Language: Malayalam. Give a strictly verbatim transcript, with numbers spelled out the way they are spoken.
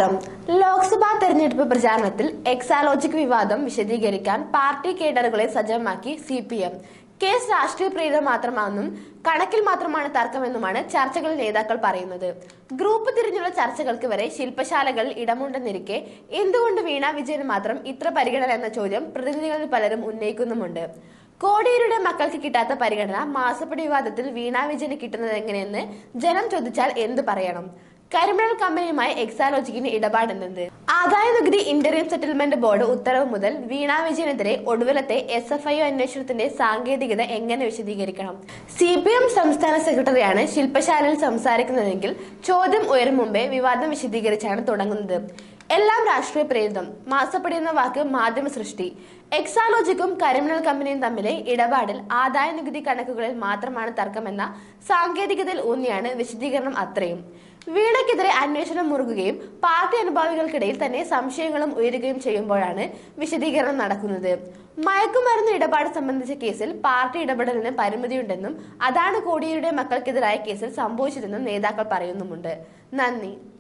നമസ്കാരം. ലോക്സഭാ തെരഞ്ഞെടുപ്പ് പ്രചാരണത്തിൽ എക്സാലോജിക് വിവാദം വിശദീകരിക്കാൻ പാർട്ടി കേഡറുകളെ സജ്ജമാക്കി സി പി എം. കേസ് രാഷ്ട്രീയ പ്രേരിതം മാത്രമാണെന്നും കണക്കിൽ മാത്രമാണ് തർക്കമെന്നുമാണ് ചർച്ചകളിൽ നേതാക്കൾ പറയുന്നത്. ഗ്രൂപ്പ് തിരിഞ്ഞുള്ള ചർച്ചകൾക്ക് വരെ ശില്പശാലകളിൽ ഇടമുണ്ടെന്നിരിക്കെ എന്തുകൊണ്ട് വീണ വിജയന് മാത്രം ഇത്ര പരിഗണന എന്ന ചോദ്യം പ്രതിനിധികളിൽ പലരും ഉന്നയിക്കുന്നുമുണ്ട്. കോടിയേരിയുടെ മക്കൾക്ക് കിട്ടാത്ത പരിഗണന മാസപ്പടി വിവാദത്തിൽ വീണ വിജയന് കിട്ടുന്നത് എങ്ങനെയെന്ന് ജനം ചോദിച്ചാൽ എന്ത് പറയണം? കരിമണൽ കമ്പനിയുമായി എക്സാലോജിക്കിന് ഇടപാടെന്നത്. ആദായ നികുതി ഇന്ററിയം സെറ്റിൽമെന്റ് ബോർഡ് ഉത്തരവ് മുതൽ വീണ വിജയനെതിരെ ഒടുവിലത്തെ എസ് എഫ് ഐ അന്വേഷണത്തിന്റെ സാങ്കേതികത എങ്ങനെ വിശദീകരിക്കണം? സി പി എം സംസ്ഥാന സെക്രട്ടറിയാണ് ശില്പശാലയിൽ സംസാരിക്കുന്നതെങ്കിൽ ചോദ്യം ഉയരും മുമ്പേ വിവാദം വിശദീകരിച്ചാണ് തുടങ്ങുന്നത്. എല്ലാം രാഷ്ട്രീയ പ്രേരിതം. മാസപ്പടി എന്ന വാക്ക് മാധ്യമ സൃഷ്ടി. എക്സാലോജിക്കും കരിമണൽ കമ്പനിയും തമ്മിലെ ഇടപാടിൽ ആദായ നികുതി കണക്കുകളിൽ മാത്രമാണ് തർക്കമെന്ന സാങ്കേതികതയിൽ ഊന്നിയാണ് വിശദീകരണം. അത്രയും. വീണയ്ക്കെതിരെ അന്വേഷണം മുറുകുകയും പാർട്ടി അനുഭാവികൾക്കിടയിൽ തന്നെ സംശയങ്ങളും ഉയരുകയും ചെയ്യുമ്പോഴാണ് വിശദീകരണം നടക്കുന്നത്. മയക്കുമരുന്ന് ഇടപാട് സംബന്ധിച്ച കേസിൽ പാർട്ടി ഇടപെടലിന് പരിമിതിയുണ്ടെന്നും അതാണ് കോടിയേരിയുടെ മക്കൾക്കെതിരായ കേസിൽ സംഭവിച്ചതെന്നും നേതാക്കൾ പറയുന്നുമുണ്ട്. നന്ദി.